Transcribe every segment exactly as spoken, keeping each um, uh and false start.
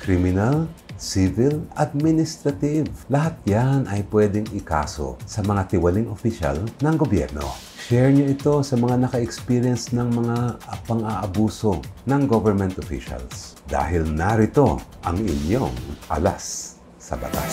Criminal, civil, administrative. Lahat yan ay pwedeng ikaso sa mga tiwaling opisyal ng gobyerno. Share nyo ito sa mga naka-experience ng mga pang-aabuso ng government officials. Dahil narito ang inyong alas sa batas.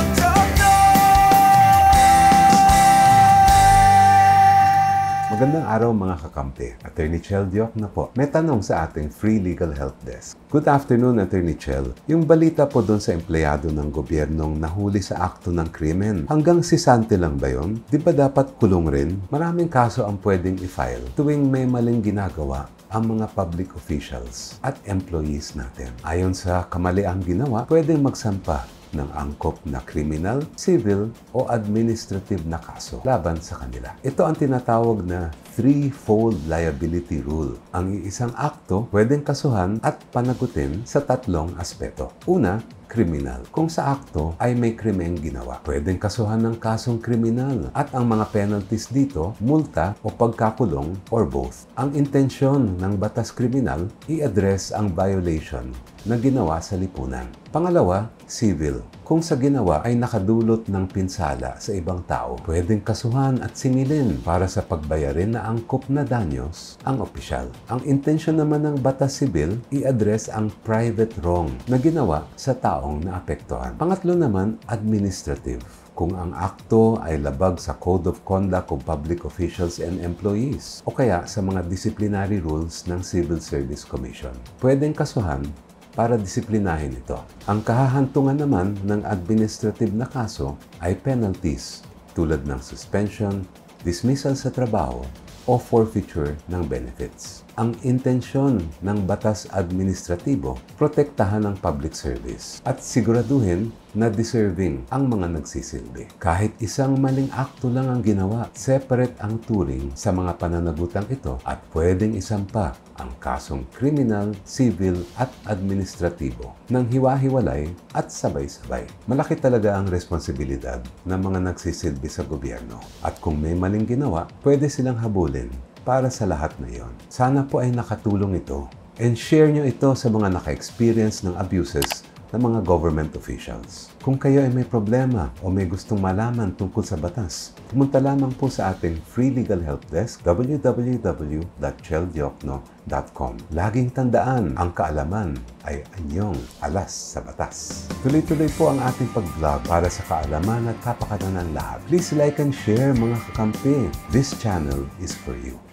Magandang araw mga kakampi. Attorney Chel Diok na po. May tanong sa ating Free Legal Help Desk. Good afternoon, Attorney Chel. Yung balita po doon sa empleyado ng gobyernong nahuli sa akto ng krimen. Hanggang sisante lang ba yun? Di ba dapat kulong rin? Maraming kaso ang pwedeng i-file tuwing may maling ginagawa ang mga public officials at employees natin. Ayon sa kamaliang ginawa, pwedeng magsampa ng angkop na criminal, civil o administrative na kaso laban sa kanila. Ito ang tinatawag na threefold liability rule. Ang iisang akto pwedeng kasuhan at panagutin sa tatlong aspeto. Una, kriminal. Kung sa akto ay may krimeng ginawa, pwedeng kasuhan ng kasong kriminal at ang mga penalties dito, multa o pagkakulong or both. Ang intensyon ng batas kriminal, i-address ang violation na ginawa sa lipunan. Pangalawa, civil. Kung sa ginawa ay nakadulot ng pinsala sa ibang tao, pwedeng kasuhan at singilin para sa pagbayarin na angkop na danyos ang opisyal. Ang intensyon naman ng batas sibil, i-address ang private wrong na ginawa sa taong naapektuhan. Pangatlo naman, administrative. Kung ang akto ay labag sa Code of Conduct of Public Officials and Employees o kaya sa mga disciplinary rules ng Civil Service Commission, pwedeng kasuhan para disiplinahin ito. Ang kahahantungan naman ng administrative na kaso ay penalties tulad ng suspension, dismissal sa trabaho, o forfeiture ng benefits. Ang intensyon ng batas administratibo, protektahan ang public service at siguraduhin na deserving ang mga nagsisilbi. Kahit isang maling akto lang ang ginawa, separate ang turing sa mga pananagutang ito at pwedeng isampa ang kasong kriminal, civil at administratibo ng hiwa-hiwalay at sabay-sabay. Malaki talaga ang responsibilidad ng mga nagsisilbi sa gobyerno at kung may maling ginawa, pwede silang habulin para sa lahat na iyon. Sana po ay nakatulong ito and share nyo ito sa mga naka-experience ng abuses ng mga government officials. Kung kayo ay may problema o may gustong malaman tungkol sa batas, pumunta lamang po sa ating Free Legal Help Desk, w w w dot chel diokno dot com. Laging tandaan, ang kaalaman ay anyong alas sa batas. Tuloy-tuloy po ang ating pag-vlog para sa kaalaman at kapakanan ng lahat. Please like and share mga kakampi. This channel is for you.